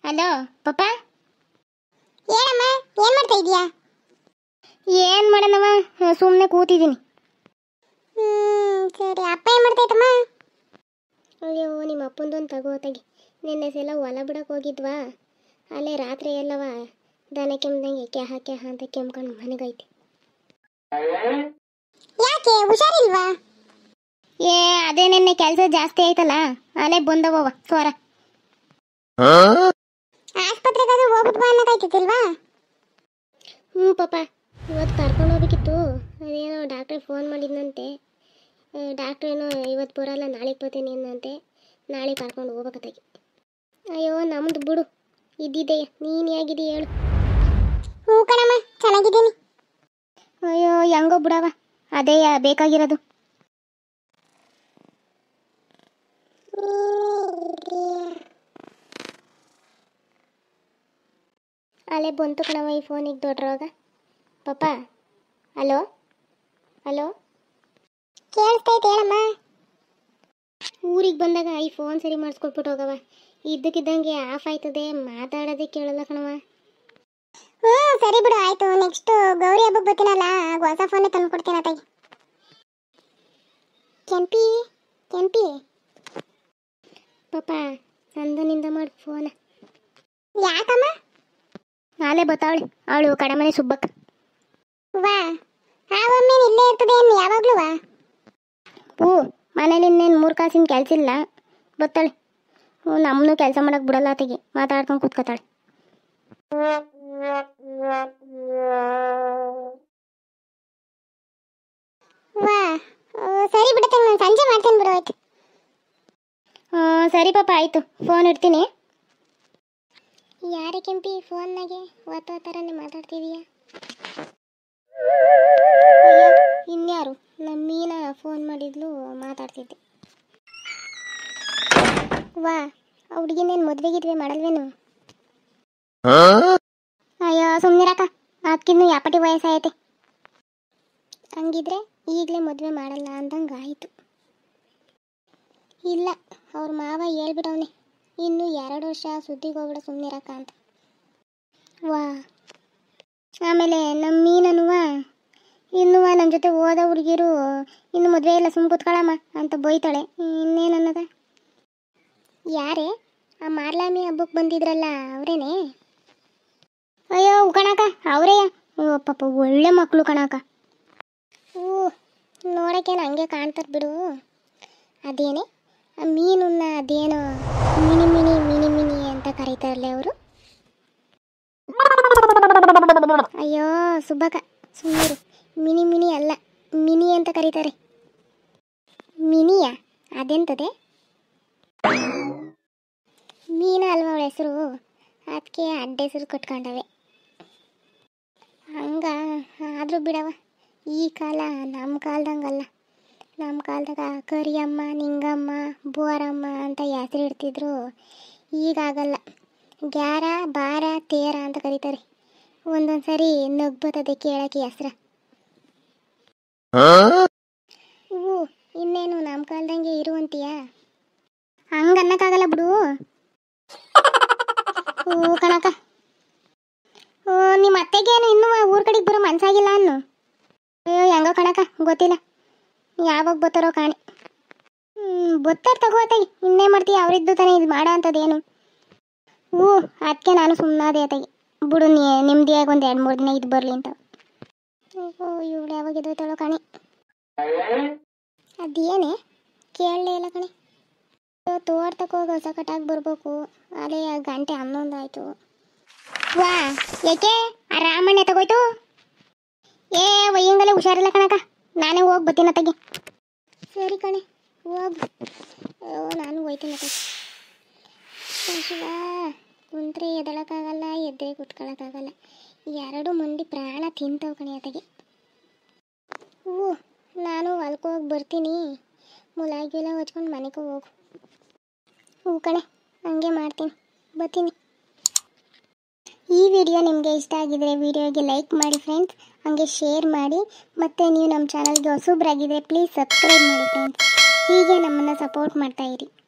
Hello ಪಪ್ಪ. ಏನಮ್ಮ ಏನ್ ಮಾಡ್ತಾ ಇದೀಯಾ? ಏನು ಮಾಡೋಣವ, ಸುಮ್ಮನೆ ಕೂತಿದ್ದೀನಿ. ಸರಿ. ಅಪ್ಪ ಏನ್ ಮಾಡ್ತಾ ಇದ್ದಮ್ಮ? ಅಯ್ಯೋ ನಿಮ್ಮ ಅಪ್ಪಂದೊಂದು ತಗೋ ನಿನ್ನೆ ಸಲ ಹೊಲ ಬಿಡಕ್ಕೆ ಹೋಗಿದ್ವಾ, ಅಲ್ಲೇ ರಾತ್ರಿ ಎಲ್ಲವ ದನ ಕೆಮ್ದಂಗೆ ಕ್ಯಾಹ ಅಂತ ಕೆಮ್ಕೊಂಡು ಮನೆಗೈತೆ. ಯಾಕೆ ಹುಷಾರಿಲ್ವಾ? ಅದೇ ನಿನ್ನೆ ಕೆಲಸ ಜಾಸ್ತಿ ಆಯ್ತಲ್ಲ, ಅಲ್ಲೇ ಬಂದವ ಸ್ವರ. ಆಸ್ಪತ್ರೆಗಾದ್ರೂ ಹೋಗ್ಬಿಟ್ಟು ಬಾ ಅನ್ನೋದಾಯ್ತಿಲ್ವಾ? ಪಾಪ ಇವತ್ತು ಕರ್ಕೊಂಡು ಹೋಗ್ಬೇಕಿತ್ತು. ಅದೇನೋ ಡಾಕ್ಟ್ರಿಗೆ ಫೋನ್ ಮಾಡಿದ್ನಂತೆ. ಡಾಕ್ಟ್ರ್ ಏನೋ ಇವತ್ತು ಬರೋಲ್ಲ, ನಾಳೆ ಬರ್ತೀನಿ ಅನ್ನಂತೆ. ನಾಳೆ ಕರ್ಕೊಂಡು ಹೋಗ್ಬೇಕತ್ತಾಗಿ. ಅಯ್ಯೋ ನಮ್ದು ಬಿಡು, ಇದ್ದಿದ್ದೆಯ. ನೀನು ಹೇಗಿದ್ದೀಯ ಹೇಳು? ಹ್ಞೂ ಕಣಮ್ಮ, ಚೆನ್ನಾಗಿದ್ದೀನಿ. ಅಯ್ಯೋ ಹೆಂಗೋ ಬಿಡವ, ಅದೇ ಬೇಕಾಗಿರೋದು. ಅಲ್ಲೇ ಬಂತು ಕಣವ ಈ ಫೋನಿಗೆ ದೊಡ್ಡರೋಗ. ಪಾಪ ಹಲೋ ಹಲೋ, ಕೇಳಿಸ್ತೈತೆ ಹೇಳಮ್ಮ. ಊರಿಗೆ ಬಂದಾಗ ಈ ಫೋನ್ ಸರಿ ಮಾಡಿಸ್ಕೊಟ್ಬಿಟ್ಟು ಹೋಗವ. ಇದ್ದಕ್ಕಿದ್ದಂಗೆ ಆಫ್ ಆಯ್ತದೆ, ಮಾತಾಡೋದೇ ಕೇಳಲ್ಲ ಕಣವ. ಸರಿ ಬಿಡು, ಆಯ್ತು. ನೆಕ್ಸ್ಟ್ ಗೌರಿ ಹಬ್ಬಕ್ಕೆ ಬರ್ತೀನಲ್ಲ, ಆಗ ಹೊಸ ಫೋನೇ ತಂದು ಕೊಡ್ತೀನಿ ಅತ್ತಾಗಿ. ಕೆಂಪಿ ಕೆಂಪಿ ಪಾಪ ಸಂದನಿಂದ ಮಾಡಿ ಫೋನ. ಯಾಕಮ್ಮ? ನಾಳೆ ಬತ್ತಾವಳಿ ಅವಳು ಕಡಮನೆ ಸುಬ್ಬಕ್ಕ. ವಾ, ಆ ಒಮ್ಮೆ ಇಲ್ಲೇ ಇರ್ತದೆ ಏನು ಯಾವಾಗ್ಲೂ? ಮನೇಲಿ ಇನ್ನೇನು 3 ಕಾಸಿನ ಕೆಲಸ ಇಲ್ಲ, ಬತ್ತಾಳೆ. ನಮ್ಮನ್ನು ಕೆಲಸ ಮಾಡಕ್ಕೆ ಬಿಡಲ್ಲ ಆತಿಗೆ, ಮಾತಾಡ್ಕೊಂಡು ಕೂತ್ಕೊತಾಳೆ. ವಾ, ಸರಿ ಬಿಡುತ್ತೆ, ನಾನು ಸಂಜೆ ಮಾಡ್ತೀನಿ ಬಿಡು. ಆಯ್ತು. ಸರಿ ಪಾಪ, ಆಯಿತು. ಫೋನ್ ಇಡ್ತೀನಿ. ಯಾರೇ ಕೆಂಪಿ ಫೋನ್ನಾಗೆ ಓದ್ತಾ ಥರನೇ ಮಾತಾಡ್ತಿದೀಯಾ? ಇನ್ಯಾರು? ನಮ್ಮ ಮೀನಾ ಫೋನ್ ಮಾಡಿದ್ಲು, ಮಾತಾಡ್ತಿದ್ದೆ. ವಾ, ಆ ಹುಡುಗಿನೇನು ಮದುವೆಗಿದ್ವಿ ಮಾಡಲ್ವೇನು? ಅಯ್ಯೋ ಸುಮ್ಮನಿರಕ್ಕ, ಅದಕ್ಕಿನ್ನೂ ಯಾಪಟಿ ವಯಸ್ಸಾಯೈತೆ. ಹಂಗಿದ್ರೆ ಈಗಲೇ ಮದುವೆ ಮಾಡಲ್ಲ ಅಂದಂಗೆ ಆಯಿತು. ಇಲ್ಲ, ಅವ್ರ ಮಾವ ಹೇಳ್ಬಿಟ್ಟವನೆ, ಇನ್ನು 2 ವರ್ಷ ಸುದ್ದಿಗೆ ಹೋಗ್ಬಿಡ ಸುಮ್ಮನಿರಕ್ಕ ಅಂತ. ವಾ, ಆಮೇಲೆ ನಮ್ಮ ಮೀನನ್ನುವ ಇನ್ನುವ ನನ್ನ ಜೊತೆ ಓದೋ ಹುಡುಗಿರು ಇನ್ನು ಮದುವೆ ಇಲ್ಲ, ಸುಮ್ಮ ಕೂತ್ಕೊಳ್ಳಮ್ಮ ಅಂತ ಬೈತಾಳೆ. ಇನ್ನೇನನ್ನದ? ಯಾರೇ ಆ ಮಾರ್ಲಾಮಿ ಹಬ್ಬಕ್ಕೆ ಬಂದಿದ್ರಲ್ಲ ಅವರೇನೆ? ಅಯ್ಯೋ ಕಣಕ, ಅವರೇ. ಪಾಪ ಒಳ್ಳೆ ಮಕ್ಕಳು ಕಣಕ. ನೋಡೋಕ್ಕೇನು ಹಂಗೆ ಕಾಣ್ತಾರೆ ಬಿಡು. ಅದೇನೆ ಆ ಮೀನನ್ನ ಅದೇನೋ ಮಿನಿ ಮಿನಿ ಮಿನಿ ಮಿನಿ ಅಂತ ಕರೀತಾರಲ್ಲ ಅವರು. ಅಯ್ಯೋ ಸುಬ್ಬಕ್ಕ ಸುಮ್ಮರು, ಮಿನಿ ಮಿನಿ ಅಲ್ಲ, ಮಿನಿ ಅಂತ ಕರೀತಾರೆ. ಮಿನಿಯಾ? ಅದೆಂತದೆ? ಮೀನ ಅಲ್ವ ಅವಳ ಹೆಸರು, ಅದಕ್ಕೆ ಅಡ್ಡ ಹೆಸರು ಕಟ್ಕೊಂಡವೆ. ಹಂಗ ಆದರೂ ಬಿಡವ, ಈ ಕಾಲ ನಮ್ಮ ಕಾಲದಂಗಲ್ಲ. ನಮ್ಮ ಕಾಲದಾಗ ಕರಿಯಮ್ಮ, ನಿಂಗಮ್ಮ, ಬೋರಮ್ಮ ಅಂತ ಹೆಸರು ಇಡ್ತಿದ್ರು. ಈಗಾಗಲ್ಲ, ಗ್ಯಾರ, ಬಾರ, ತೇರ ಅಂತ ಕರೀತಾರೆ. ಒಂದೊಂದು ಸರಿ ನಗ್ಬತ್ತದೆ ಕೇಳಕ್ಕೆ ಹೆಸ್ರ. ಇನ್ನೇನು ನಮ್ಮ ಕಾಲದಂಗೆ ಇರುವಂತೀಯಾ? ಹಂಗೆ ಅನ್ನಕ್ಕಾಗಲ್ಲ ಬಿಡು. ಕಣಕ, ನಿಮ್ಮ ಅತ್ತೆಗೇನು ಇನ್ನೂ ಊರ ಕಡೆಗೆ ಬರೋ ಮನ್ಸಾಗಿಲ್ಲ ಅನ್ನು. ಅಯ್ಯೋ ಹೆಂಗೋ ಕಣಕ, ಗೊತ್ತಿಲ್ಲ ಯಾವಾಗ ಬರ್ತಾರೋ ಕಾಣಿ. ಬತ್ತಾರ ತಗೋತಾಗಿ, ಇನ್ನೇ ಮಾಡ್ತೀಯ? ಅವರಿದ್ದು ತಾನೇ ಇದು ಮಾಡೋ ಅಂಥದ್ದೇನು. ಅದಕ್ಕೆ ನಾನು ಸುಮ್ಮನಾದೆ ಆತಾಗಿ. ಬಿಡು, ನಿಮ್ದಿಯಾಗಿ ಒಂದು 2-3 ದಿನ ಇದು ಬರಲಿ ಅಂತ. ಇವಳು ಯಾವಾಗ ಎದೋಯ್ತಾಳೋ ಕಾಣಿ. ಅದೇನೇ ಕೇಳಲೇ ಇಲ್ಲ ಕಣೆ. ತೋಟಕ್ಕೆ ಹೋಗಿ ಹೊಸ ಕಟ್ಟಾಗಿ ಬರ್ಬೇಕು, ಅದೇ ಗಂಟೆ 11 ಆಯಿತು. ವಾ, ಯಾಕೆ ಆ ರಾಮಣ್ಣ ತಗೋಯ್ತು? ವಯ್ಯಂಗಲೇ ಹುಷಾರಿಲ್ಲ ಕಣಕ, ನಾನೇ ಹೋಗಿ ಬರ್ತೀನಿ ಅತ್ತಾಗಿ. ಸರಿ ಕಣೆ, ಹೋಗು. ನಾನು ಹೋಯ್ತೀನಿ ಅತ್ತಾಗಿ. ಶಿವ, ಕುಂತ್ರೆ ಎದಳಕ್ಕಾಗಲ್ಲ, ಎದ್ದರೆ ಕುತ್ಕೊಳ್ಳೋಕ್ಕಾಗಲ್ಲ. 2 ಮಂದಿ ಪ್ರಾಣ ತಿಂತವು ಕಣೆ ಅತ್ತಾಗಿ. ನಾನು ಹೊಲ್ಕ್ಕೆ ಹೋಗಿ ಬರ್ತೀನಿ, ಮುಲಾಗಿಲ್ಲ ಹೊಚ್ಕೊಂಡು ಮನೆಗೆ ಹೋಗು. ಕಣೆ, ಹಂಗೆ ಮಾಡ್ತೀನಿ, ಬರ್ತೀನಿ. ಈ ವಿಡಿಯೋ ನಿಮಗೆ ಇಷ್ಟ ಆಗಿದ್ರೆ ವಿಡಿಯೋಗೆ ಲೈಕ್ ಮಾಡಿ ಫ್ರೆಂಡ್ಸ್, ಹಾಗೆ ಶೇರ್ ಮಾಡಿ. ಮತ್ತು ನೀವು ನಮ್ಮ ಚಾನಲ್ಗೆ ಹೊಸಬ್ರಾಗಿದ್ದರೆ ಪ್ಲೀಸ್ ಸಬ್ಸ್ಕ್ರೈಬ್ ಮಾಡಿ ಫ್ರೆಂಡ್ಸ್. ಹೀಗೆ ನಮ್ಮನ್ನು ಸಪೋರ್ಟ್ ಮಾಡ್ತಾಯಿರಿ.